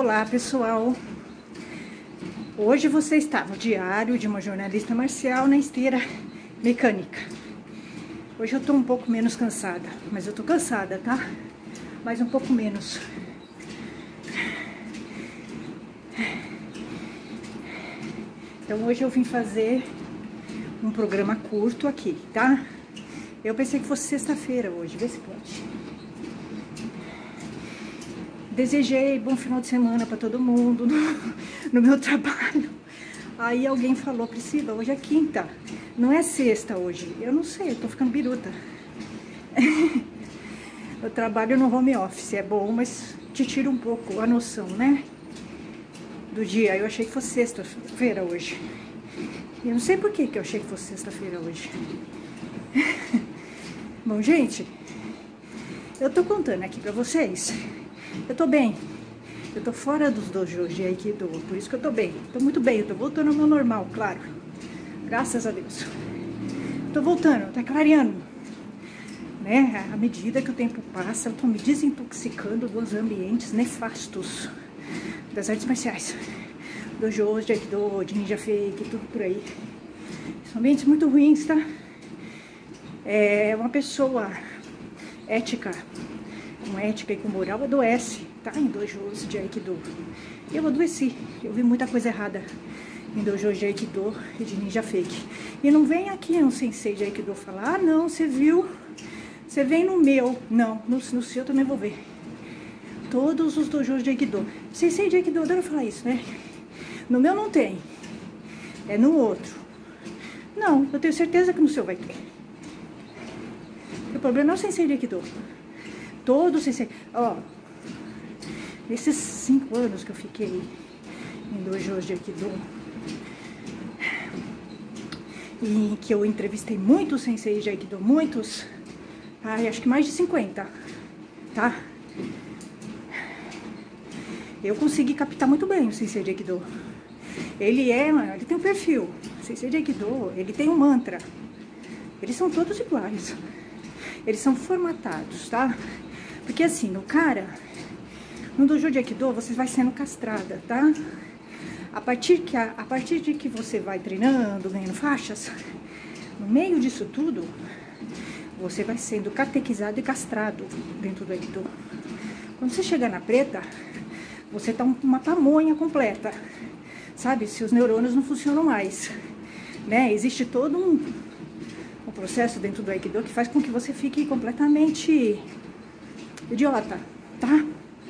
Olá, pessoal. Hoje você está no diário de uma jornalista marcial na esteira mecânica. Hoje eu tô um pouco menos cansada, mas eu tô cansada, tá? Mas um pouco menos. Então hoje eu vim fazer um programa curto aqui, tá? Eu pensei que fosse sexta-feira hoje, vê se pode. Desejei bom final de semana para todo mundo no meu trabalho. Aí alguém falou, Priscila, hoje é quinta, não é sexta hoje. Eu não sei, eu tô ficando biruta. Eu trabalho no home office, é bom, mas te tira um pouco a noção, né? Do dia. Eu achei que fosse sexta-feira hoje. Eu não sei por que eu achei que fosse sexta-feira hoje. Bom, gente, eu tô contando aqui pra vocês. Eu tô bem. Eu tô fora dos dojos de Aikido, por isso que eu tô bem. Tô muito bem, eu tô voltando ao meu normal, claro. Graças a Deus. Tô voltando, tá clareando. Né? À medida que o tempo passa, eu tô me desintoxicando dos ambientes nefastos das artes marciais. Dojos de Aikido, de Ninja Fake, tudo por aí. São ambientes muito ruins, tá? É uma pessoa ética, com ética e com moral, adoece, tá? Em dojos de Aikido. Eu adoeci, eu vi muita coisa errada em dojos de Aikido e de Ninja Fake. E não vem aqui um sensei de Aikido falar, ah não, você viu, você vem no meu. Não, no seu também vou ver. Todos os dojos de Aikido. Sensei de Aikido, adoro falar isso, né? No meu não tem, é no outro. Não, eu tenho certeza que no seu vai ter. O problema é o sensei de Aikido. Todo sensei. Ó, nesses 5 anos que eu fiquei em dojos de Aikido, e que eu entrevistei muitos senseis de Aikido, muitos, ai, acho que mais de 50, tá? Eu consegui captar muito bem o sensei de Aikido. Ele tem um perfil. O sensei de Aikido, ele tem um mantra. Eles são todos iguais. Eles são formatados, tá? Porque assim, no dojo de Aikido, você vai sendo castrada, tá? A partir de que você vai treinando, ganhando faixas, no meio disso tudo, você vai sendo catequizado e castrado dentro do Aikido. Quando você chegar na preta, você tá uma pamonha completa, sabe? Seus neurônios não funcionam mais, né? Existe todo um processo dentro do Aikido que faz com que você fique completamente idiota, tá?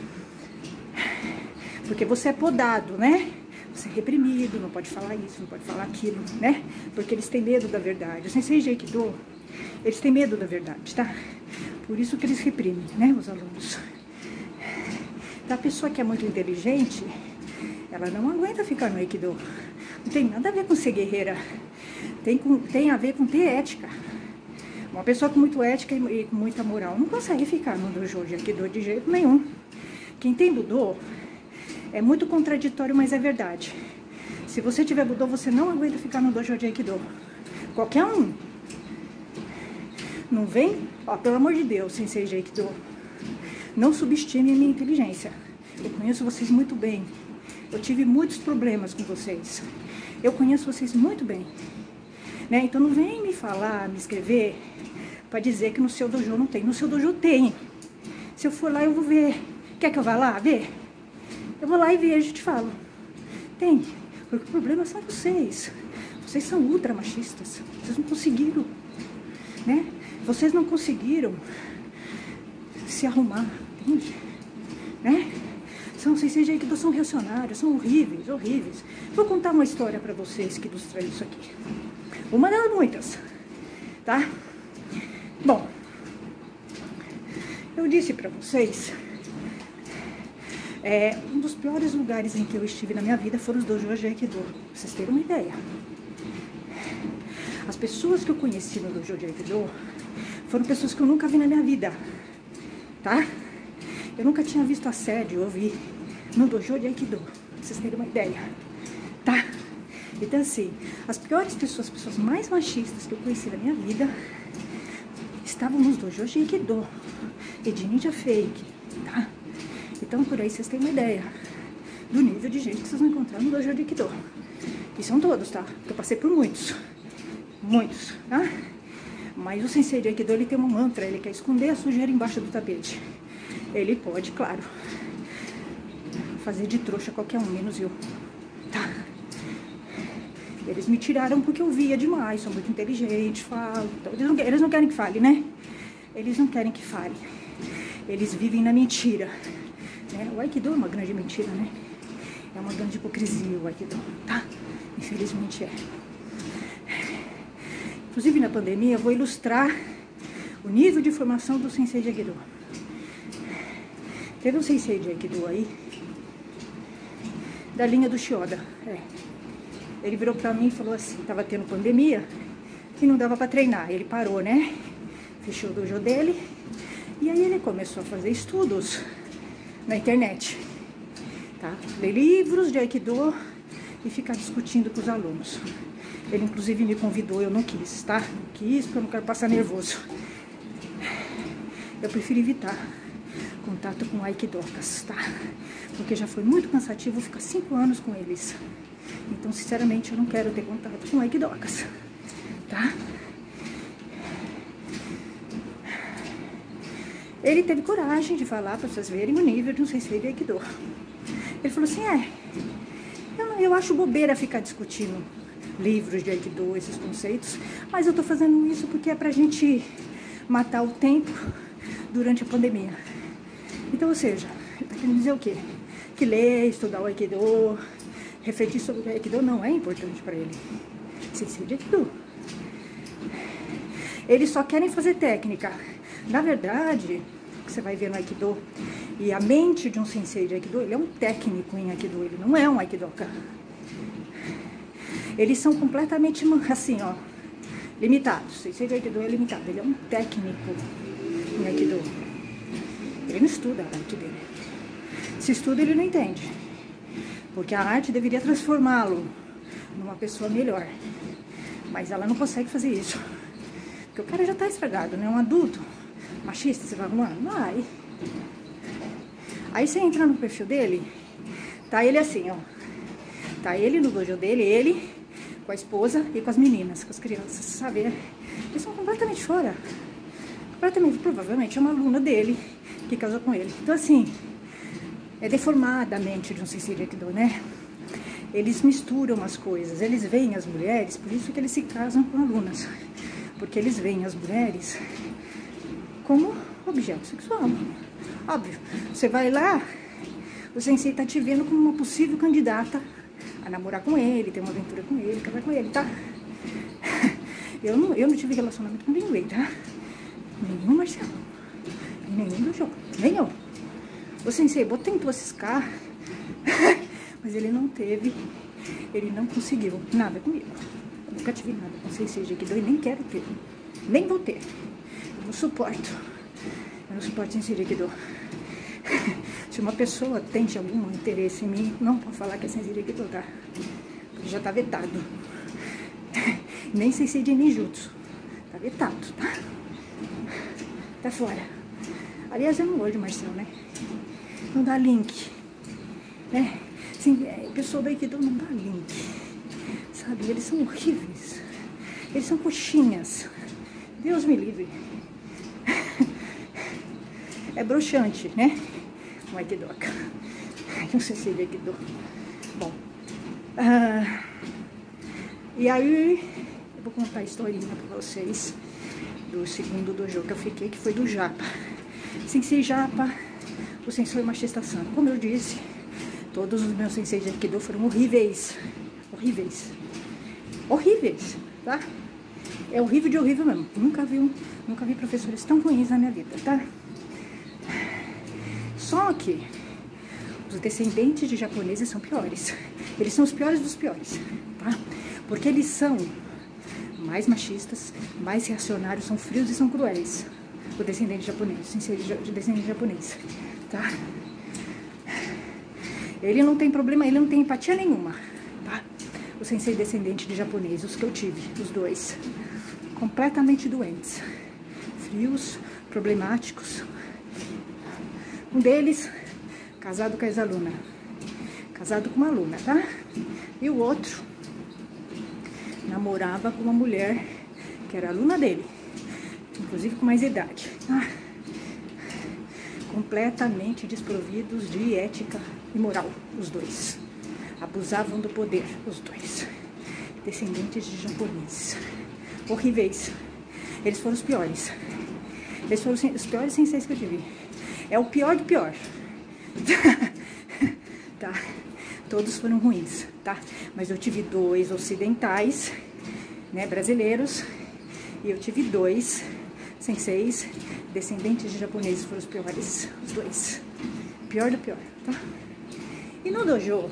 Porque você é podado, né? Você é reprimido, não pode falar isso, não pode falar aquilo, né? Porque eles têm medo da verdade. Os senseis de Aikido, eles têm medo da verdade, tá? Por isso que eles reprimem, né, os alunos. A pessoa que é muito inteligente, ela não aguenta ficar no Aikido. Não tem nada a ver com ser guerreira. Tem a ver com ter ética. Uma pessoa com muita ética e com muita moral não consegue ficar no dojo de Aikido de jeito nenhum. Quem tem Budô é muito contraditório, mas é verdade. Se você tiver Budô, você não aguenta ficar no dojo de Aikido. Qualquer um. Não vem? Ó, pelo amor de Deus, sensei de Aikido. Não subestime a minha inteligência. Eu conheço vocês muito bem. Eu tive muitos problemas com vocês. Eu conheço vocês muito bem. Né? Então não vem me falar, me escrever, para dizer que no seu dojo não tem. No seu dojo tem. Se eu for lá, eu vou ver. Quer que eu vá lá ver? Eu vou lá e vejo e te falo. Tem. Porque o problema são vocês. Vocês são ultra machistas. Vocês não conseguiram. Né? Vocês não conseguiram se arrumar. Entende? Né? Vocês de Aikido são reacionários, são horríveis, horríveis. Vou contar uma história para vocês que ilustra isso aqui. Uma das muitas, tá? Bom, eu disse para vocês, um dos piores lugares em que eu estive na minha vida foram os dojos de Aikido. Pra vocês terem uma ideia. As pessoas que eu conheci no dojo de Aikido foram pessoas que eu nunca vi na minha vida, tá? Eu nunca tinha visto assédio, eu vi no dojo de Aikido, pra vocês terem uma ideia, tá? Então assim, as piores pessoas, as pessoas mais machistas que eu conheci na minha vida estavam nos dojos de Aikido e de Ninja Fake, tá? Então por aí vocês têm uma ideia. do nível de gente que vocês vão encontrar no dojo de Aikido. E são todos, tá? Eu passei por muitos, tá? Mas o sensei de Aikido, ele tem um mantra, ele quer esconder a sujeira embaixo do tapete. Ele pode, claro, fazer de trouxa qualquer um, menos eu, tá? Eles me tiraram porque eu via demais, sou muito inteligente, falo. Então, eles não querem que fale, né? Eles não querem que fale. Eles vivem na mentira. Né? O Aikido é uma grande mentira, né? É uma grande hipocrisia o Aikido, tá? Infelizmente é. Inclusive na pandemia eu vou ilustrar o nível de formação do sensei de Aikido. Teve um sensei de Aikido aí, da linha do Shioda. Ele virou pra mim e falou assim, tava tendo pandemia e não dava pra treinar. Ele parou, né? Fechou o dojo dele. E aí ele começou a fazer estudos na internet, tá? Ler livros de Aikido e ficar discutindo com os alunos. Ele inclusive me convidou, eu não quis, tá? Não quis porque eu não quero passar nervoso. Eu prefiro evitar contato com aikidokas, tá? Porque já foi muito cansativo ficar 5 anos com eles. Então, sinceramente, eu não quero ter contato com aikidokas, tá? Ele teve coragem de falar para vocês verem o nível de um sensei de Aikido. Ele falou assim, eu acho bobeira ficar discutindo livros de Aikido, esses conceitos, mas eu tô fazendo isso porque é pra gente matar o tempo durante a pandemia. Então, ou seja, ele tá querendo dizer o quê? Que ler, estudar o Aikido, refletir sobre o Aikido não é importante para ele. Sensei de Aikido. Eles só querem fazer técnica. Na verdade, você vai ver no Aikido, e a mente de um sensei de Aikido, ele é um técnico em Aikido, ele não é um Aikidoka. Eles são completamente, assim, ó, limitados. O sensei de Aikido é limitado, ele é um técnico em Aikido. Ele não estuda a arte dele. Se estuda, ele não entende. Porque a arte deveria transformá-lo numa pessoa melhor. Mas ela não consegue fazer isso. Porque o cara já tá estragado, né? Um adulto machista, você vai arrumar? Vai. Aí você entra no perfil dele, tá ele assim, ó. Tá ele no dojo dele, ele com a esposa e com as meninas, com as crianças, sabe? Eles são completamente fora. Completamente, provavelmente é uma aluna dele que casou com ele. Então, assim, é deformada a mente de um sensei de Aikido, né? Eles misturam as coisas, eles veem as mulheres, por isso que eles se casam com alunas. Porque eles veem as mulheres como objeto sexual. Óbvio, você vai lá, o sensei tá te vendo como uma possível candidata a namorar com ele, ter uma aventura com ele, casar com ele, tá? Eu não tive relacionamento com ninguém, tá? Nenhum Marcelo, nenhum do jogo, nenhum. O sensei tentou ciscar, mas ele não teve, ele não conseguiu nada comigo. Eu nunca tive nada com sensei de Aikido e nem quero ter, nem vou ter. Eu não suporto sensei de Aikido. Se uma pessoa tem algum interesse em mim, não pode falar que é sensei de Aikido, tá? Porque já tá vetado. Nem sensei de ninjutsu. Tá vetado, tá? Tá fora. Aliás, eu não gosto de Marcel, né? Não dá link. Né? Assim, o pessoal do Aikido não dá link. Sabe? Eles são horríveis. Eles são coxinhas. Deus me livre. É broxante, né? Um Aikidoka. Não sei se é Aikido. Bom. E aí, eu vou contar a historinha pra vocês do segundo dojo que eu fiquei, que foi do Japa. Sensei Japa, o sensor Machista-san. Como eu disse, todos os meus senseis de Aikido foram horríveis. Horríveis. Horríveis, tá? É horrível de horrível mesmo. Nunca vi professores tão ruins na minha vida, tá? Só que os descendentes de japoneses são piores. Eles são os piores dos piores, tá? Porque eles são mais machistas, mais reacionários, são frios e são cruéis. O descendente japonês, o sensei de descendente japonês, tá? Ele não tem problema, ele não tem empatia nenhuma, tá? O sensei descendente de japonês, os que eu tive, os dois, completamente doentes, frios, problemáticos. Um deles, casado com a ex-aluna. casado com uma aluna, tá? E o outro namorava com uma mulher que era aluna dele, inclusive com mais idade. Completamente desprovidos de ética e moral, os dois. Abusavam do poder, os dois. Descendentes de japoneses. Horríveis. Eles foram os piores. Eles foram os piores senseis que eu tive. É o pior do pior. Tá? Todos foram ruins, tá? Mas eu tive 2 ocidentais, né, brasileiros, e eu tive 2 senseis descendentes de japoneses, foram os piores, os dois. Pior do pior, tá? E no dojo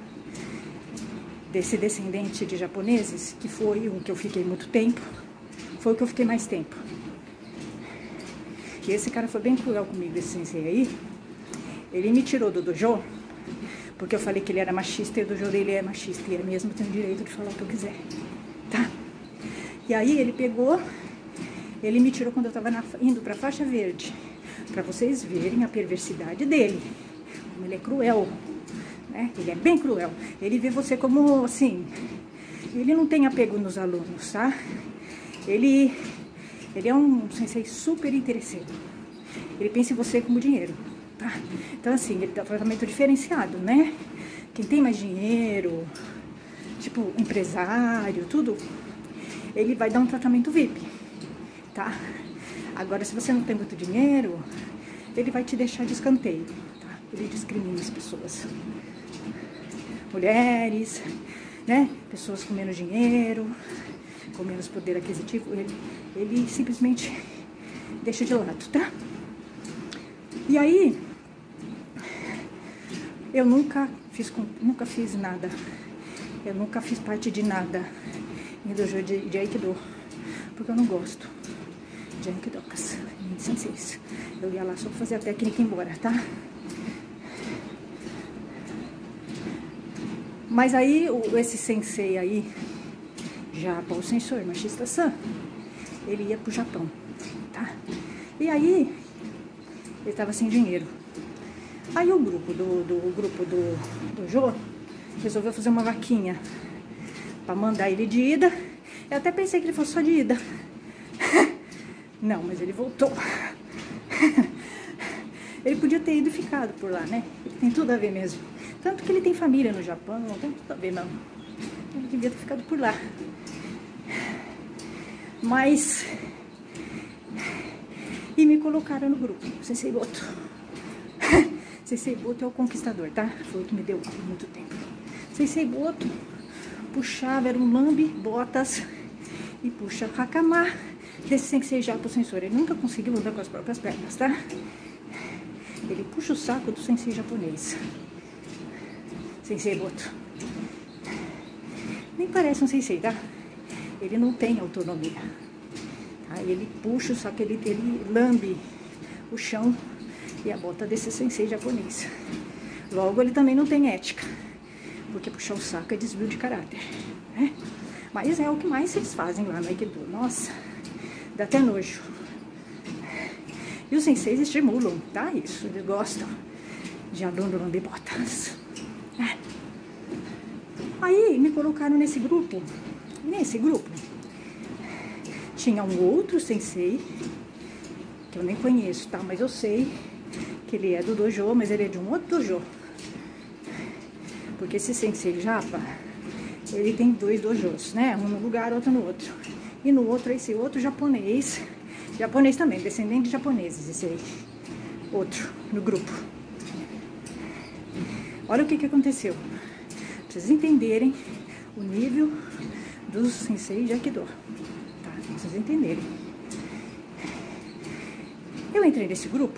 desse descendente de japoneses, que foi um que eu fiquei muito tempo, foi o que eu fiquei mais tempo. E esse cara foi bem cruel comigo, esse sensei aí. Ele me tirou do dojo, porque eu falei que ele era machista, e o dojo dele é machista, e ele mesmo tem o direito de falar o que eu quiser, tá? E aí ele pegou, ele me tirou quando eu tava indo pra faixa verde, pra vocês verem a perversidade dele, como ele é cruel, né? Ele é bem cruel, ele vê você como, assim, ele não tem apego nos alunos, tá? Ele é um sensei super interesseiro, ele pensa em você como dinheiro. Tá? Então assim, ele dá um tratamento diferenciado, né? Quem tem mais dinheiro, tipo empresário, tudo, ele vai dar um tratamento VIP, tá? Agora, se você não tem muito dinheiro, ele vai te deixar de escanteio, tá? Ele discrimina as pessoas. Mulheres, né? Pessoas com menos dinheiro, com menos poder aquisitivo, ele simplesmente deixa de lado, tá? E aí, eu nunca fiz nada, eu nunca fiz parte de nada em dojo de Aikido, porque eu não gosto de Aikidokas, de senseis. Eu ia lá só pra fazer a técnica e ir embora, tá? Mas aí, esse sensei aí, já Paul Sensor, Machista-san, ele ia pro Japão, tá? E aí, ele estava sem dinheiro. Aí o grupo do dojo resolveu fazer uma vaquinha para mandar ele de ida. Eu até pensei que ele fosse só de ida. Não, mas ele voltou. Ele podia ter ido e ficado por lá, né? Tem tudo a ver mesmo. Tanto que ele tem família no Japão, não tem tudo a ver não. Ele devia ter ficado por lá. Mas... E me colocaram no grupo, Sensei Boto. Sensei Boto é o conquistador, tá? Foi o que me deu muito tempo. Sensei Boto puxava, era um lambe, botas e puxa hakama desse sensei Japo Sensor. Ele nunca conseguiu andar com as próprias pernas, tá? Ele puxa o saco do sensei japonês. Sensei Boto. Nem parece um sensei, tá? Ele não tem autonomia. Aí ele puxa, só que ele lambe o chão e a bota desse sensei japonês. Logo, ele também não tem ética, porque puxar o saco é desvio de caráter, né? Mas é o que mais eles fazem lá no Aikido. Nossa, dá até nojo. E os senseis estimulam, tá? Isso, eles gostam de aluno lamber botas. Aí me colocaram nesse grupo. Nesse grupo tinha um outro sensei, que eu nem conheço, tá? Mas eu sei que ele é do dojo, mas ele é de um outro dojo. Porque esse sensei japa, ele tem 2 dojos, né? Um no lugar, outro no outro. E no outro, esse outro japonês também, descendente de japoneses, esse aí. Outro, no grupo. Olha o que aconteceu. Pra vocês entenderem o nível dos sensei de Aikido. Pra vocês entenderem. Eu entrei nesse grupo,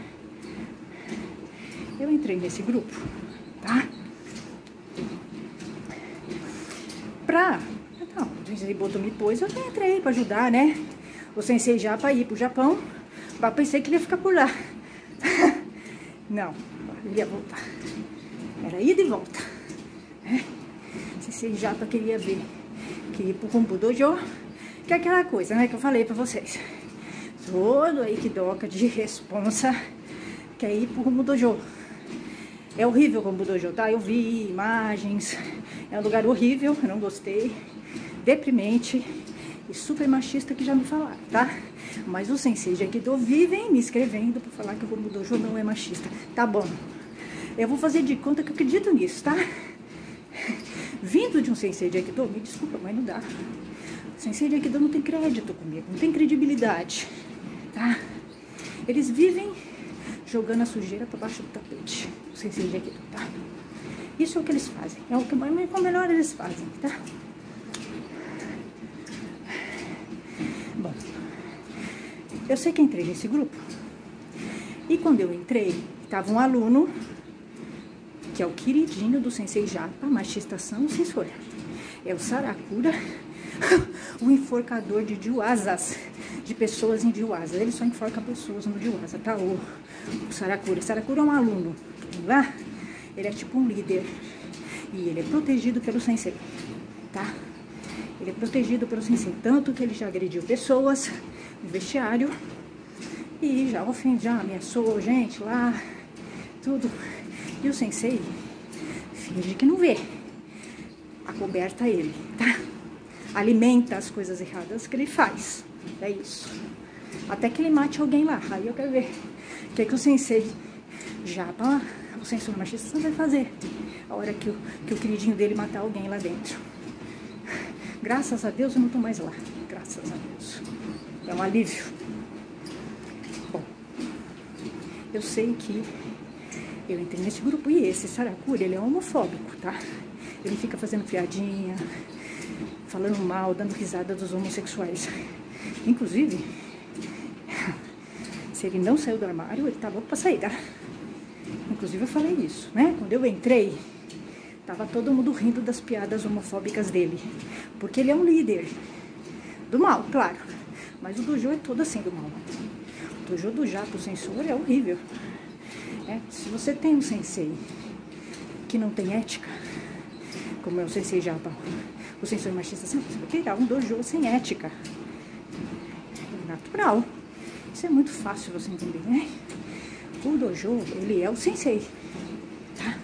tá? Não, o sensei Boto me pôs, eu entrei pra ajudar, né? O sensei já pra ir pro Japão, mas pensei que ele ia ficar por lá. Não, ele ia voltar. Era ida e volta, né? O sensei Japa queria ver, queria ir pro rumo do dojo, que é aquela coisa, né, que eu falei pra vocês. Todo aikidoka de responsa quer ir pro rumo do dojo. É horrível como o dojo, tá? Eu vi imagens, é um lugar horrível, eu não gostei, deprimente e super machista que já me falaram, tá? Mas os senseis de Aikido vivem me escrevendo pra falar que o Gomu Dojo não é machista. Tá bom, eu vou fazer de conta que eu acredito nisso, tá? Vindo de um sensei de Aikido, me desculpa, mas não dá. O sensei de Aikido não tem crédito comigo, não tem credibilidade, tá? Eles vivem jogando a sujeira para baixo do tapete, o sensei de Aikido, tá? Isso é o que eles fazem, é o que melhor eles fazem, tá? Bom, eu sei que entrei nesse grupo, e quando eu entrei, estava um aluno, que é o queridinho do sensei Japa, machistação sensor. É o Sarakura, o enforcador de Juazas, de pessoas em Juasa. Ele só enforca pessoas no Juasa, tá? O Sarakura. Sarakura é um aluno, lá, ele é tipo um líder. E ele é protegido pelo sensei, tá? Ele é protegido pelo sensei, tanto que ele já agrediu pessoas no vestiário e já ofendeu, já ameaçou gente lá, tudo. E o sensei finge que não vê, acoberta ele, tá? Alimenta as coisas erradas que ele faz, é isso. Até que ele mate alguém lá, aí eu quero ver o que o sensei Japa, o sensor machista, vai fazer a hora que o queridinho dele matar alguém lá dentro. Graças a Deus eu não tô mais lá, graças a Deus. É um alívio. Bom, eu sei que eu entrei nesse grupo e esse Sarakura, ele é homofóbico, tá? Ele fica fazendo piadinha, falando mal, dando risada dos homossexuais. Inclusive, se ele não saiu do armário, ele tá louco pra sair, tá? Inclusive eu falei isso, né? Quando eu entrei, tava todo mundo rindo das piadas homofóbicas dele. Porque ele é um líder do mal, claro. Mas o dojo é todo assim do mal. O dojo do Japa, o sensor, é horrível. Se você tem um sensei que não tem ética, como é o sensei Japa, o sensor machista, você vai criar um dojo sem ética. É natural. Isso é muito fácil você entender, né? O dojo, ele é o sensei, tá?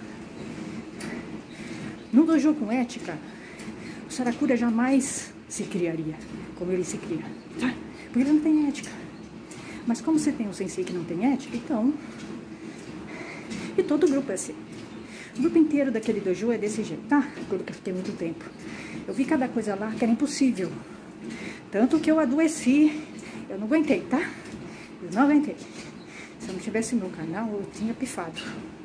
No dojo com ética, o Sarakura jamais se criaria como ele se cria, tá? Porque ele não tem ética. Mas como você tem um sensei que não tem ética, então... E todo grupo é assim. O grupo inteiro daquele dojo é desse jeito, tá? Porque eu fiquei muito tempo. Eu vi cada coisa lá que era impossível. Tanto que eu adoeci. Eu não aguentei, tá? Eu não aguentei. Se eu não tivesse meu canal, eu tinha pifado.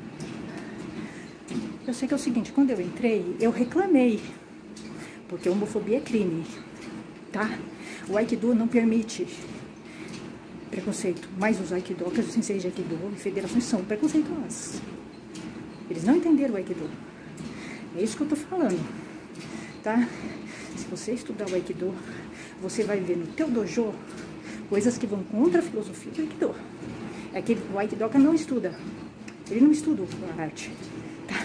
Eu sei que é o seguinte, quando eu entrei, eu reclamei. Porque a homofobia é crime, tá? O Aikido não permite preconceito, mas os Aikidokas, os senseis de Aikido e federações são preconceituosas. Eles não entenderam o Aikido. É isso que eu tô falando, tá? Se você estudar o Aikido, você vai ver no teu dojo coisas que vão contra a filosofia do Aikido. É que o Aikidoka não estuda. Ele não estuda a arte, tá?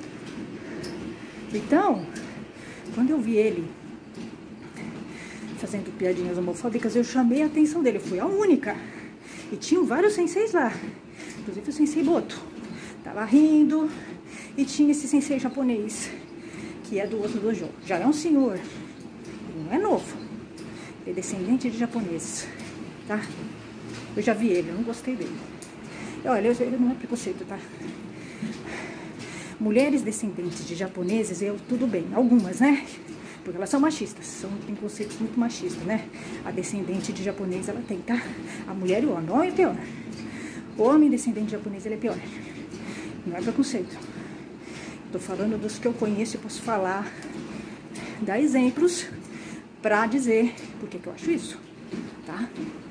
Então, quando eu vi ele fazendo piadinhas homofóbicas, eu chamei a atenção dele. Eu fui a única. E tinham vários senseis lá. Inclusive o sensei Boto. Tava rindo. E tinha esse sensei japonês, que é do outro dojo. Já é um senhor. Ele não é novo. Ele é descendente de japoneses. Tá? Eu já vi ele, eu não gostei dele. E, olha, ele não é preconceito, tá? Mulheres descendentes de japoneses, tudo bem. Algumas, né? Porque elas são machistas, tem conceitos muito machistas, né? A descendente de japonês, ela tem, tá? A mulher e o homem, não é pior. O homem descendente de japonês, ele é pior. Não é preconceito. Tô falando dos que eu conheço e posso falar, dar exemplos pra dizer por que eu acho isso, tá?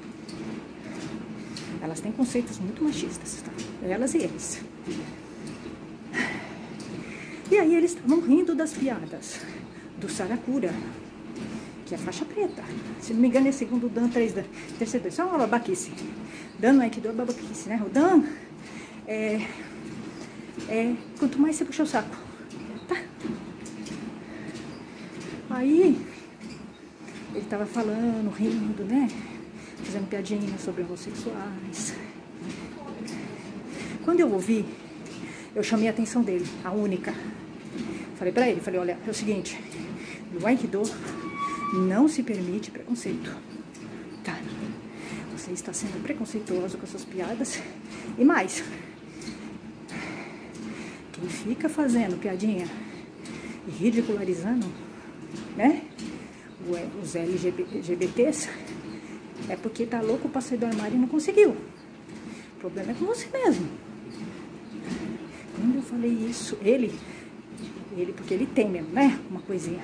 Elas têm conceitos muito machistas, tá? Elas e eles. E aí eles estavam rindo das piadas do Sarakura, que é faixa preta. Se não me engano, é segundo Dan, 3 Dan, terceiro Dan. Isso é uma babaquice. Dan não é Aikido, é babaquice, né? O Dan quanto mais você puxa o saco, tá? Aí ele tava falando, rindo, né? Fazendo piadinha sobre homossexuais. Quando eu ouvi, eu chamei a atenção dele, a única. Falei pra ele, falei, olha, é o seguinte, no Aikido não se permite preconceito, tá? Você está sendo preconceituoso com as suas piadas. E mais, quem fica fazendo piadinha e ridicularizando, né, os LGBTs, é porque tá louco pra sair do armário e não conseguiu. O problema é com você mesmo. Quando eu falei isso, ele, porque ele tem mesmo, né, uma coisinha.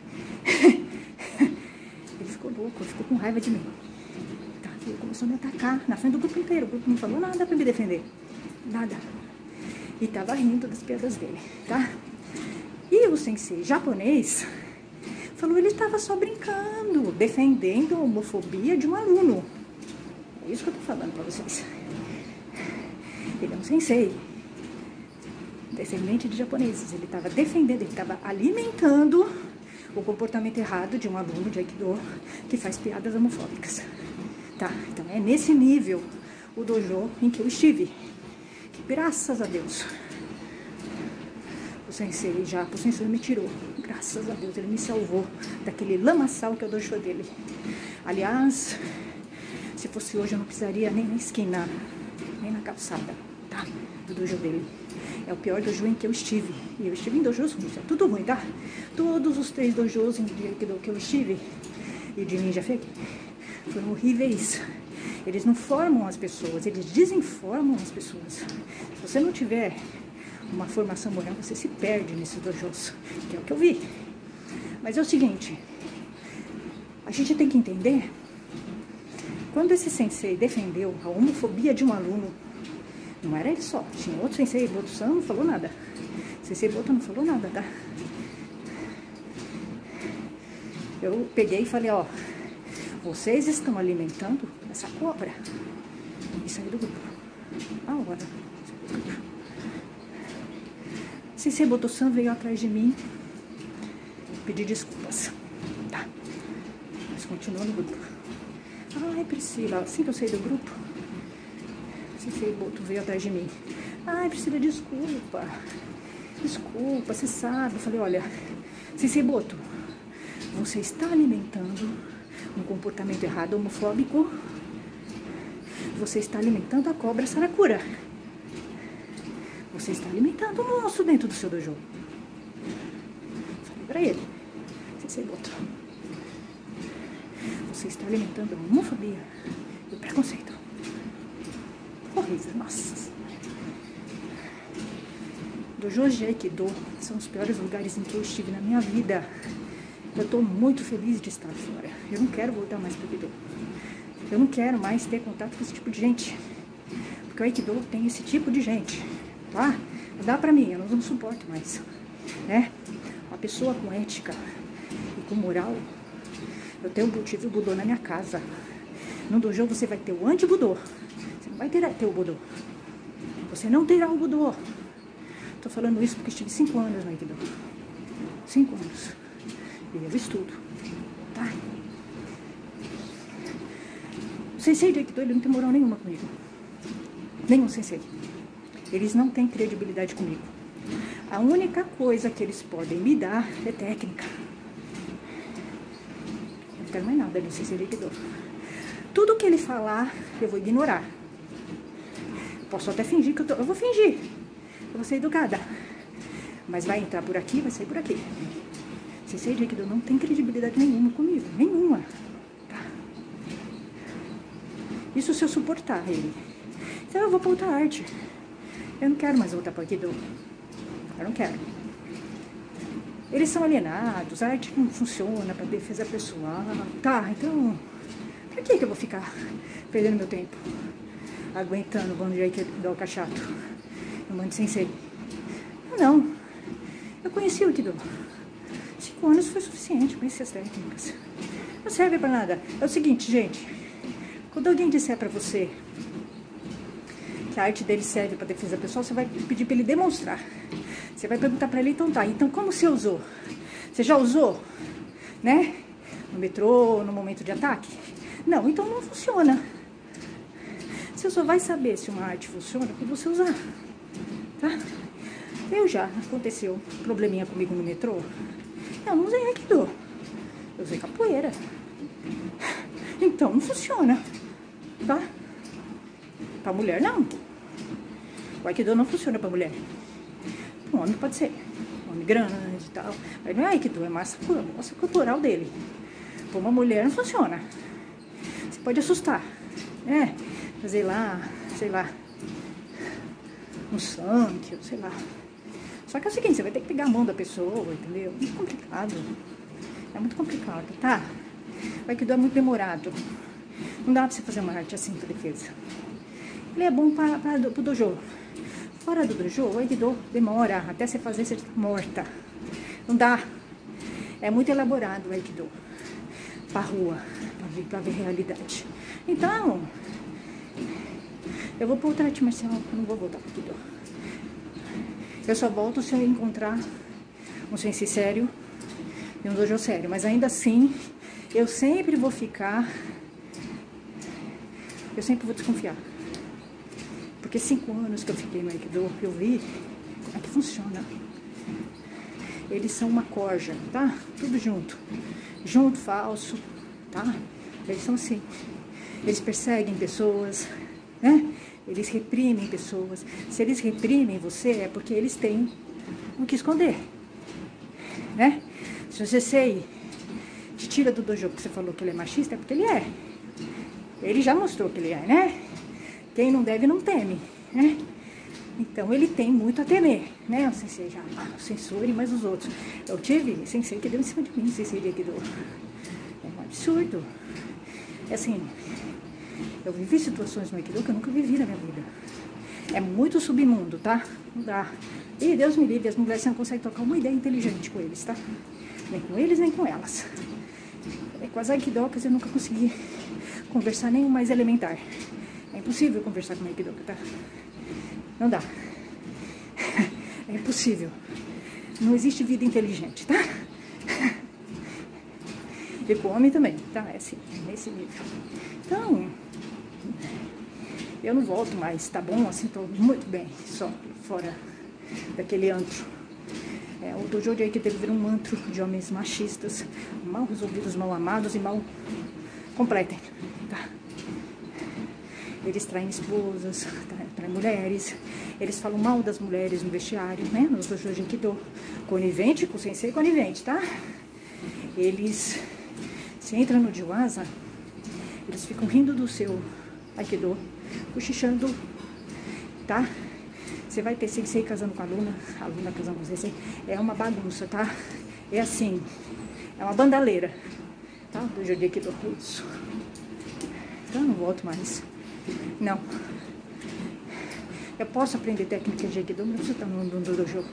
Ele ficou louco, ficou com raiva de mim. Tá, ele começou a me atacar na frente do grupo inteiro. O grupo não falou nada pra me defender. Nada. E tava rindo das piadas dele, tá? E o sensei japonês falou, ele estava só brincando, defendendo a homofobia de um aluno. É isso que eu tô falando pra vocês. Ele é um sensei, descendente de japoneses. Ele estava defendendo, ele estava alimentando o comportamento errado de um aluno de Aikido que faz piadas homofóbicas. Tá, então é nesse nível o dojo em que eu estive. Que, graças a Deus, o sensei me tirou. Graças a Deus, ele me salvou daquele lamaçal que é o dojo dele. Aliás, se fosse hoje eu não pisaria nem na esquina, nem na calçada, tá? Do dojo dele. É o pior dojo em que eu estive. E eu estive em dojos ruins, é tudo ruim, tá? Todos os 3 dojos em que eu estive, e de Ninja Fake, foram horríveis. Eles não formam as pessoas, eles desinformam as pessoas. Se você não tiver uma formação moral, você se perde nesses dojos, que é o que eu vi. Mas é o seguinte, a gente tem que entender, quando esse sensei defendeu a homofobia de um aluno, não era ele só, tinha outro sensei, Boto-san não falou nada. Sensei Boto não falou nada, tá? Eu peguei e falei, ó, vocês estão alimentando essa cobra. E saí do grupo. Agora, Sensei Boto-san veio atrás de mim pedir desculpas, tá? Mas continua no grupo. Ai, Priscila, assim que eu saí do grupo, Sensei Boto veio atrás de mim. Ai, Priscila, desculpa. Desculpa, você sabe. Eu falei, olha, Sensei Boto, você está alimentando um comportamento errado, homofóbico. Você está alimentando a cobra Saracura. Você está alimentando o monstro dentro do seu dojo. Falei pra ele, Sensei Boto, você está alimentando a homofobia e o preconceito. Horrível, nossa. Dojos de Aikido são os piores lugares em que eu estive na minha vida. Eu estou muito feliz de estar fora. Eu não quero voltar mais para o Aikido. Eu não quero mais ter contato com esse tipo de gente. Porque o Aikido tem esse tipo de gente, tá? Não dá pra mim, eu não suporto mais, né? Uma pessoa com ética e com moral. Eu tive o Budô na minha casa. No dojo você vai ter o anti-Budô. Você não vai ter o Budô. Você não terá o Budô. Tô falando isso porque estive 5 anos no Aikido. 5 anos. E eu estudo, tá? O sensei de Aikido, ele não tem moral nenhuma comigo. Nenhum sensei. Eles não têm credibilidade comigo. A única coisa que eles podem me dar é técnica. Eu não quero mais nada do sensei de Aikido. Tudo que ele falar, eu vou ignorar. Eu posso até fingir que eu vou fingir. Eu vou ser educada. Mas vai entrar por aqui, vai sair por aqui. Sensei de Aikido não tem credibilidade nenhuma comigo. Nenhuma. Tá? Isso se eu suportar ele. Então eu vou pra outra arte. Eu não quero mais voltar para o Aikido. Eu não quero. Eles são alienados, a arte não funciona para defesa pessoal. Tá, então, pra que eu vou ficar perdendo meu tempo? Aguentando o bando de Aikido chato. Um bando de sensei. Não. Eu conheci o Aikido. 5 anos foi suficiente, conheci as técnicas. Não serve pra nada. É o seguinte, gente. Quando alguém disser pra você que a arte dele serve para defesa pessoal, você vai pedir para ele demonstrar. Você vai perguntar para ele, então tá, então como você usou? Você já usou, né? No metrô, no momento de ataque? Não, então não funciona. Você só vai saber se uma arte funciona quando você usar, tá? já aconteceu probleminha comigo no metrô. Eu não usei Aikido. Eu usei capoeira. Então não funciona, tá? Pra mulher não. O Aikido não funciona pra mulher. Um homem pode ser. Um homem grande e tal. Mas não é Aikido, é massa cultural dele. Pra uma mulher não funciona. Você pode assustar, né? Fazer lá, sei lá, um sangue, sei lá. Só que é o seguinte, você vai ter que pegar a mão da pessoa, entendeu? É muito complicado. É muito complicado, tá? O Aikido é muito demorado. Não dá pra você fazer uma arte assim pra defesa. Ele é bom pro dojo. Fora do dojo, o Aikido demora. Até você fazer, você tá morta. Não dá. É muito elaborado o Aikido. Pra rua, pra ver realidade. Então, eu vou pro outra arte marcial. Eu não vou voltar pro Aikido. Eu só volto se eu encontrar um sensei sério e um dojo sério. Mas ainda assim, eu sempre vou ficar... Eu sempre vou desconfiar. Porque 5 anos que eu fiquei no Aikido, eu vi como é que funciona. Eles são uma corja, tá? Tudo junto. Junto, falso, tá? Eles são assim. Eles perseguem pessoas, né? Eles reprimem pessoas. Se eles reprimem você, é porque eles têm o que esconder, né? Se o sensei te tira do dojo porque você falou que ele é machista, é porque ele é. Ele já mostrou que ele é, né? Quem não deve não teme, né? Então ele tem muito a temer, né? O sensei já, o censure, mas os outros. Eu tive sensei que deu em cima de mim, sensei de Aikido. É um absurdo. É assim, eu vivi situações no Aikido que eu nunca vivi na minha vida. É muito submundo, tá? Não dá. E Deus me livre, as mulheres não conseguem trocar uma ideia inteligente com eles, tá? Nem com eles, nem com elas. Com as Aikidokas eu nunca consegui conversar nem o mais elementar. É impossível conversar com uma Aikidoka, tá? Não dá. É impossível. Não existe vida inteligente, tá? E com homem também, tá? É assim, nesse nível. Então, eu não volto mais, tá bom? Assim, tô muito bem, só fora daquele antro. O dojo de Aikido virou um antro de homens machistas, mal resolvidos, mal amados e mal completem, tá? Eles traem esposas, traem mulheres, eles falam mal das mulheres no vestiário, né? Nos dojos de Aikido. Conivente com o sensei, conivente, tá? Eles, se entra no Jiwaza, eles ficam rindo do seu Aikido, cochichando, tá? Você vai ter sensei casando com a aluna casando com sensei. É uma bagunça, tá? É assim, é uma bandaleira, tá? Do dojo de Aikido, isso. Então eu não volto mais. Não. Eu posso aprender técnica de Aikido, mas não preciso estar no dojo.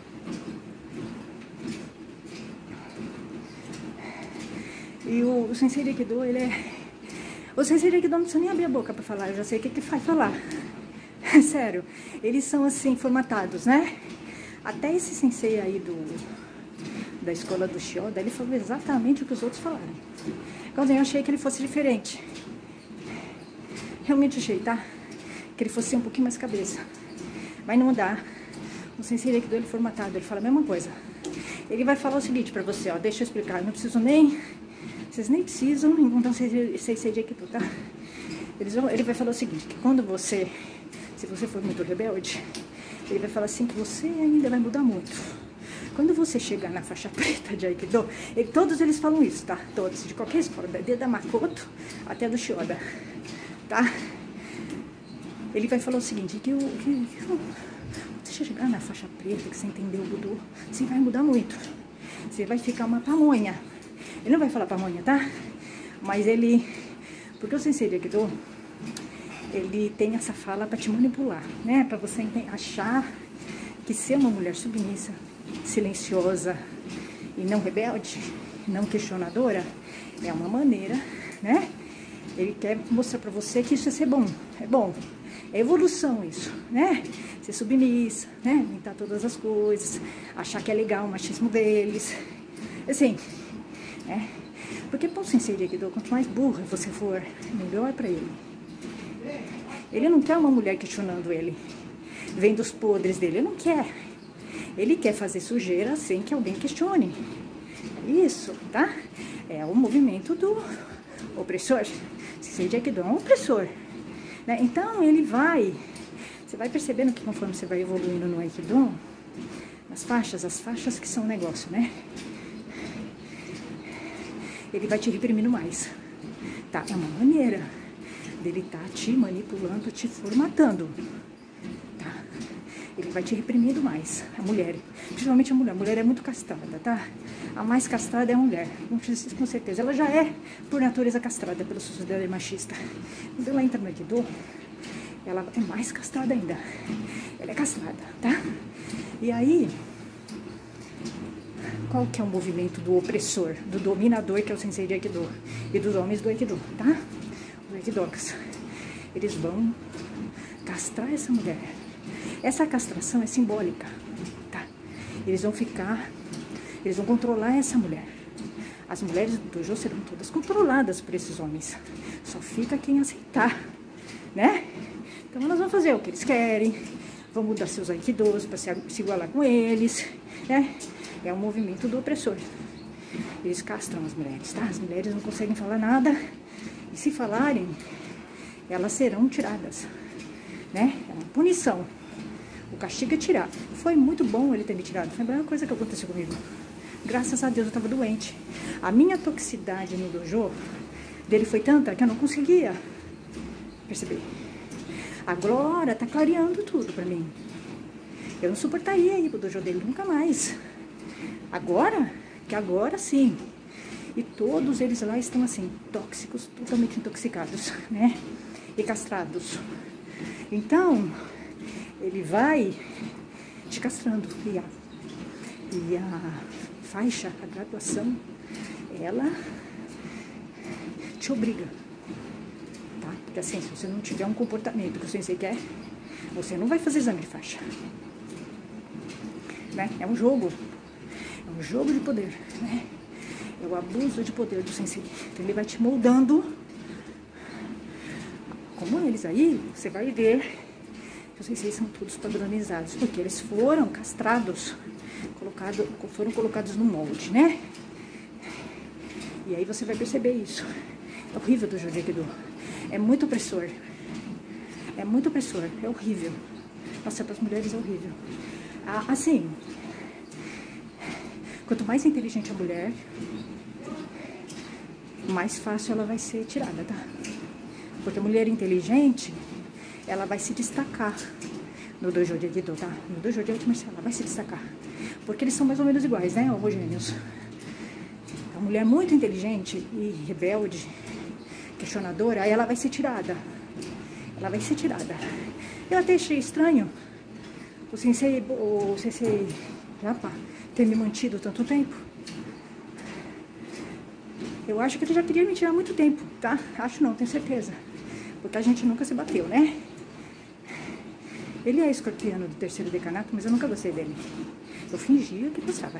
E o sensei de Aikido, ele é... O sensei de Aikido não precisa nem abrir a boca pra falar, eu já sei o que ele faz falar. Sério, eles são assim, formatados, né? Até esse sensei aí da escola do Shioda, ele falou exatamente o que os outros falaram. Quando eu achei que ele fosse diferente. Realmente achei, tá? Que ele fosse um pouquinho mais cabeça. Mas não dá. O sensei Aikido, ele formatado, ele fala a mesma coisa. Ele vai falar o seguinte pra você, ó, deixa eu explicar, eu não preciso nem... Vocês nem precisam encontrar um sensei de Aikido, tá? Ele vai falar o seguinte, que quando você... Se você for muito rebelde, ele vai falar assim que você ainda vai mudar muito. Quando você chegar na faixa preta de Aikido, todos eles falam isso, tá? Todos, de qualquer escola, desde a Makoto até a do Shioda, tá? Ele vai falar o seguinte, que você chegar na faixa preta, que você entendeu o Budo, você vai mudar muito. Você vai ficar uma pamonha. Ele não vai falar pamonha, tá? Mas ele... Porque o sensei de Aikido, ele tem essa fala pra te manipular, né? Pra você achar que ser uma mulher submissa, silenciosa e não rebelde, não questionadora, é uma maneira, né? Ele quer mostrar pra você que isso é ser bom, é bom. É evolução isso, né? Ser submissa, né? Inventar todas as coisas, achar que é legal o machismo deles. Assim, né? Porque para o sensei de Aikido, quanto mais burra você for, melhor pra ele. Ele não quer uma mulher questionando ele, vendo os podres dele, ele não quer. Ele quer fazer sujeira sem que alguém questione. Isso, tá? É o movimento do opressor. Sensei de Aikido é um opressor, né? Então, ele vai... Você vai percebendo que conforme você vai evoluindo no Aikido, as faixas que são um negócio, né? Ele vai te reprimindo mais, tá? É uma maneira dele tá te manipulando, te formatando, tá? Ele vai te reprimindo mais, a mulher, principalmente a mulher é muito castrada, tá? A mais castrada é a mulher, com certeza. Ela já é, por natureza, castrada pela sociedade machista. Quando ela entra no Aikido, ela é mais castrada ainda. Ela é castrada, tá? E aí, qual que é o movimento do opressor, do dominador, que é o Sensei de Aikido, e dos homens do Aikido, tá? Os Aikidokas. Eles vão castrar essa mulher. Essa castração é simbólica, tá? Eles vão controlar essa mulher. As mulheres do dojo serão todas controladas por esses homens. Só fica quem aceitar, né? Então elas vão fazer o que eles querem, vão mudar seus aikidos para se igualar com eles, né? É um movimento do opressor. Eles castram as mulheres, tá? As mulheres não conseguem falar nada, e se falarem, elas serão tiradas, né? É uma punição. O castigo é tirar. Foi muito bom ele ter me tirado. Foi a melhor coisa que aconteceu comigo. Graças a Deus eu estava doente. A minha toxicidade no dojo dele foi tanta que eu não conseguia perceber. A Glória tá clareando tudo pra mim. Eu não suportaria ir pro dojo dele nunca mais. Agora, que agora sim. E todos eles lá estão assim, tóxicos, totalmente intoxicados, né? E castrados. Então, ele vai te castrando. E a faixa, a graduação, ela te obriga, tá? Porque assim, se você não tiver um comportamento que o sensei quer, você não vai fazer exame de faixa, né? É um jogo de poder, né? É o abuso de poder do sensei. Então ele vai te moldando como eles. Aí você vai ver que os senseis são todos padronizados, porque eles foram castrados, foram colocados no molde, né? E aí você vai perceber isso. É horrível do dojo de Aikido. É muito opressor. É muito opressor. É horrível. Nossa, para as mulheres é horrível. Assim, quanto mais inteligente a mulher, mais fácil ela vai ser tirada, tá? Porque a mulher inteligente, ela vai se destacar no dojo de Aikido, tá? No dojo de arte marcial, ela vai se destacar. Porque eles são mais ou menos iguais, né? Homogêneos. A mulher muito inteligente e rebelde, questionadora, aí ela vai ser tirada. Ela vai ser tirada. Eu até achei estranho o sensei Japa ter me mantido tanto tempo. Eu acho que ele já queria me tirar há muito tempo, tá? Acho não, tenho certeza. Porque a gente nunca se bateu, né? Ele é escorpiano do 3º decanato, mas eu nunca gostei dele. Eu fingia que gostava.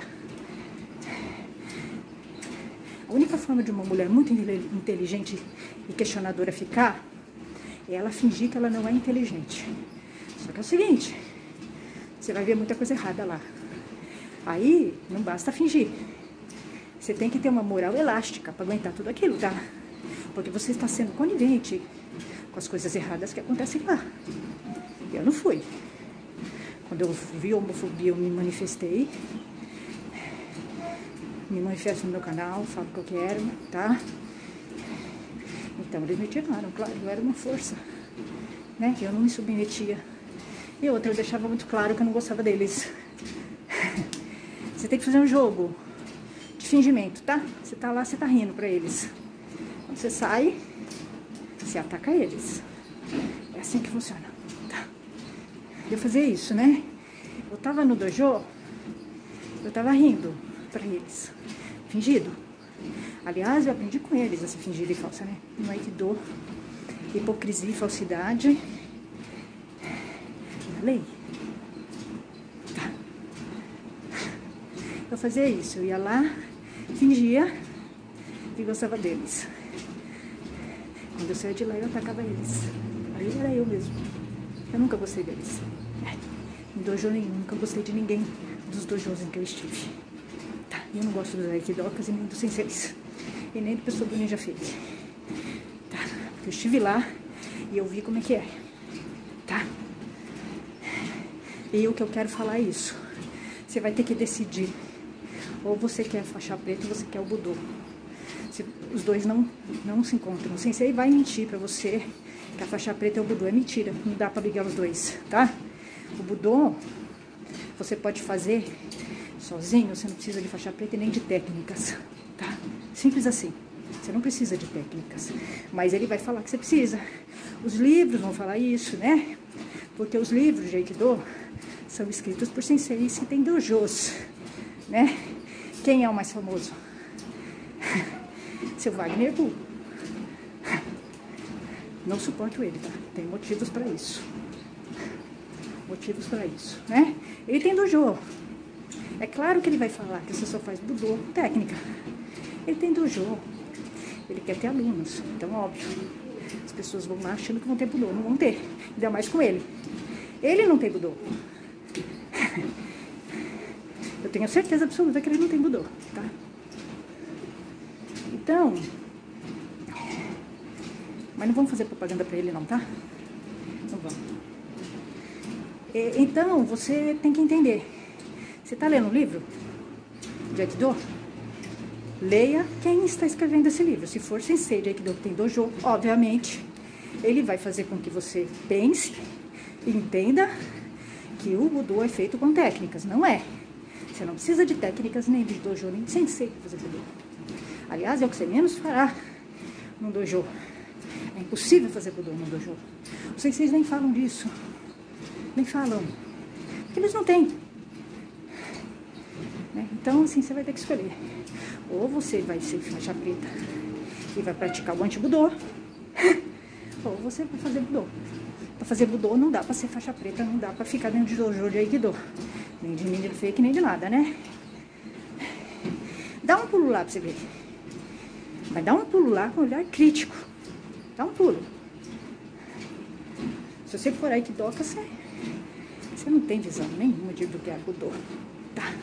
A única forma de uma mulher muito inteligente e questionadora ficar é ela fingir que ela não é inteligente. Só que é o seguinte, você vai ver muita coisa errada lá. Aí não basta fingir. Você tem que ter uma moral elástica para aguentar tudo aquilo, tá? Porque você está sendo conivente com as coisas erradas que acontecem lá. Eu não fui. Quando eu vi homofobia, eu me manifestei. Me manifesto no meu canal, falo o que eu quero, tá? Então, eles me tiraram, claro, eu era uma força, né? Eu não me submetia. E outra, eu deixava muito claro que eu não gostava deles. Você tem que fazer um jogo de fingimento, tá? Você tá lá, você tá rindo pra eles. Quando você sai, você ataca eles. É assim que funciona, tá? Eu fazia isso, né? Eu tava no dojo, eu tava rindo pra eles. Fingido. Aliás, eu aprendi com eles a se fingir de falsa, né? No Aikido, hipocrisia e falsidade na lei. Tá. Eu fazia isso, eu ia lá, fingia que gostava deles. Quando eu saía de lá, eu atacava eles. Aí era eu mesmo. Eu nunca gostei deles. Em dojo nenhum, nunca gostei de ninguém dos dojos em que eu estive. Tá, eu não gosto dos aikidokas e nem dos senseis. E nem do pessoal do Ninja Fake. Tá, porque eu estive lá e eu vi como é que é. Tá? E o que eu quero falar é isso. Você vai ter que decidir. Ou você quer a faixa preta ou você quer o Budô. Os dois não se encontram. O sensei vai mentir pra você que a faixa preta é o Budô. É mentira, não dá pra ligar os dois, tá? O Budô você pode fazer sozinho, você não precisa de faixa preta e nem de técnicas, tá? Simples assim. Você não precisa de técnicas. Mas ele vai falar que você precisa. Os livros vão falar isso, né? Porque os livros de Aikido são escritos por senseis que tem dojos, né? Quem é o mais famoso? Seu Wagner Bull. Não suporto ele, tá? Tem motivos pra isso. Motivos pra isso, né? Ele tem dojo. É claro que ele vai falar que você só faz Budô com técnica. Ele tem dojo. Ele quer ter alunos. Então, óbvio, as pessoas vão lá achando que vão ter Budô. Não vão ter. Ainda mais com ele. Ele não tem Budô. Eu tenho certeza absoluta que ele não tem Budô, tá? Então, mas não vamos fazer propaganda pra ele não, tá? Não vamos. Então, você tem que entender. Você tá lendo um livro de Aikido? Leia quem está escrevendo esse livro. Se for sensei de Aikido que tem dojo, obviamente, ele vai fazer com que você pense e entenda que o Budô é feito com técnicas. Não é. Você não precisa de técnicas, nem de dojo, nem de sensei para fazer Budô. Aliás, é o que você menos fará num dojo. É impossível fazer Budô num dojo. Os senseis nem falam disso. Nem falam. Porque eles não têm. Né? Então, assim, você vai ter que escolher. Ou você vai ser faixa preta e vai praticar o anti-Budô, ou você vai fazer Budô. Para fazer Budô não dá para ser faixa preta, não dá para ficar dentro de dojo de Aikido. Nem de Ninja Fake, nem de nada, né? Dá um pulo lá pra você ver. Mas dá um pulo lá com olhar crítico. Dá um pulo. Se você for Aikidoka, você não tem visão nenhuma de do que é Budô. Tá?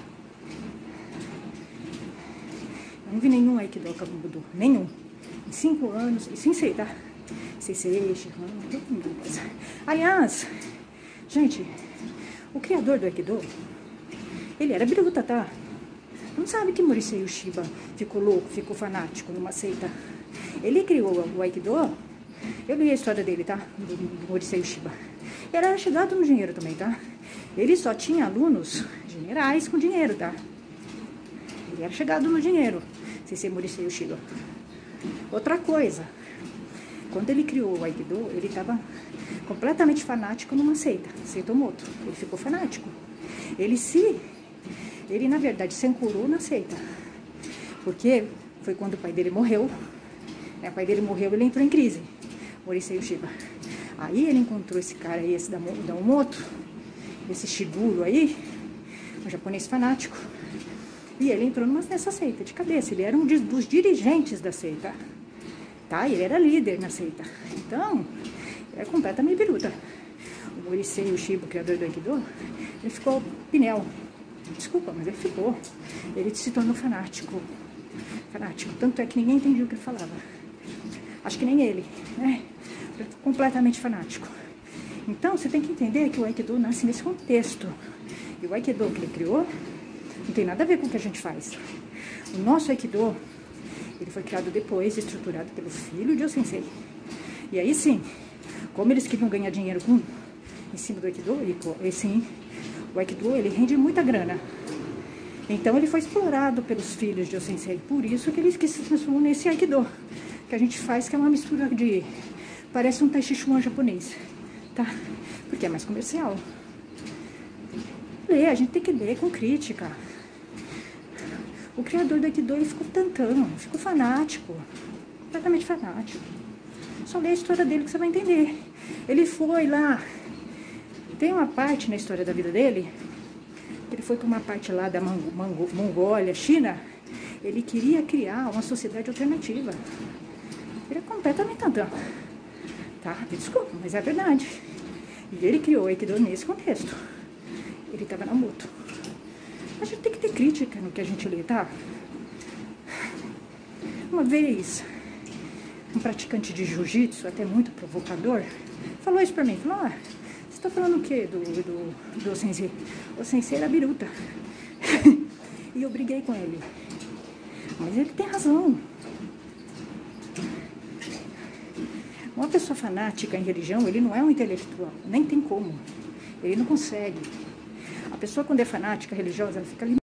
Eu não vi nenhum Aikidoka com Budô. Nenhum. Em 5 anos. E sem sei, tá? Sensei, Shihan, todo mundo. Aliás, gente, o criador do Aikido, ele era biruta, tá? Não sabe que Morihei Ueshiba ficou louco, ficou fanático numa seita. Ele criou o Aikido. Eu li a história dele, tá? Do Morihei Ueshiba. Ele era chegado no dinheiro também, tá? Ele só tinha alunos generais com dinheiro, tá? Ele era chegado no dinheiro, sem ser Morihei Ueshiba. Outra coisa, quando ele criou o Aikido, ele estava completamente fanático numa seita, Seitomoto. Ele ficou fanático. Ele na verdade se ancorou na seita, porque foi quando o pai dele morreu, né? O pai dele morreu, ele entrou em crise, Morihei Ueshiba. Aí ele encontrou esse cara aí, esse da Omoto, esse Shiguro aí, um japonês fanático, e ele entrou nessa seita de cabeça. Ele era um dos dirigentes da seita, tá? Ele era líder na seita. Então, ele é completamente biruta. O Morihei Ueshiba, o criador do Aikido, ele ficou pinel. Desculpa, mas ele ficou. Ele se tornou fanático. Fanático. Tanto é que ninguém entendia o que ele falava. Acho que nem ele, né? Completamente fanático. Então, você tem que entender que o Aikido nasce nesse contexto. E o Aikido que ele criou não tem nada a ver com o que a gente faz. O nosso Aikido, ele foi criado depois, estruturado pelo filho de Sensei. E aí sim, como eles queriam ganhar dinheiro em cima do Aikido, e sim, o Aikido, ele rende muita grana. Então ele foi explorado pelos filhos de Sensei. Por isso que eles se transformam nesse Aikido que a gente faz, que é uma mistura de... Parece um Tai Chi Chuan japonês, tá? Porque é mais comercial. A gente tem que ler com crítica. O criador do Aikido, ele ficou tantão, ficou fanático, completamente fanático. Só lê a história dele que você vai entender. Ele foi lá, tem uma parte na história da vida dele, ele foi para uma parte lá da Mongólia, China, ele queria criar uma sociedade alternativa. Ele é completamente tantão. Tá? Desculpa, mas é verdade. E ele criou o Aikido nesse contexto. Ele estava na moto. A gente tem que ter crítica no que a gente lê, tá? Uma vez, um praticante de jiu-jitsu, até muito provocador, falou isso pra mim. Falou, você tá falando o quê do sensei? O sensei era biruta. E eu briguei com ele. Mas ele tem razão. Uma pessoa fanática em religião, ele não é um intelectual. Nem tem como. Ele não consegue. A pessoa, quando é fanática religiosa, ela fica ali